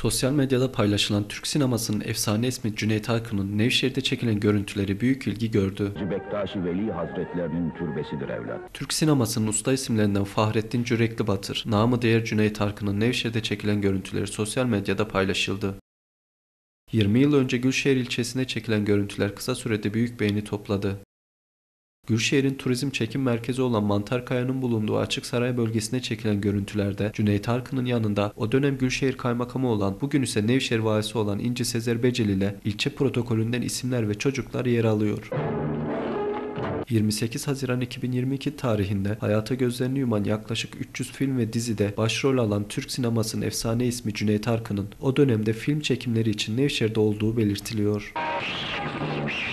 Sosyal medyada paylaşılan Türk sinemasının efsane ismi Cüneyt Arkın'ın Nevşehir'de çekilen görüntüleri büyük ilgi gördü. Bektaşi Veli Hazretlerinin türbesidir evlat. Türk sinemasının usta isimlerinden Fahrettin Cürekli Batır, namı diğer Cüneyt Arkın'ın Nevşehir'de çekilen görüntüleri sosyal medyada paylaşıldı. 20 yıl önce Gülşehir ilçesine çekilen görüntüler kısa sürede büyük beğeni topladı. Gülşehir'in turizm çekim merkezi olan Mantarkaya'nın bulunduğu Açıksaray bölgesine çekilen görüntülerde Cüneyt Arkın'ın yanında o dönem Gülşehir Kaymakamı olan, bugün ise Nevşehir Valisi olan İnci Sezer Beceli ile ilçe protokolünden isimler ve çocuklar yer alıyor. 28 Haziran 2022 tarihinde hayata gözlerini yuman yaklaşık 300 film ve dizide başrol alan Türk sinemasının efsane ismi Cüneyt Arkın'ın o dönemde film çekimleri için Nevşehir'de olduğu belirtiliyor.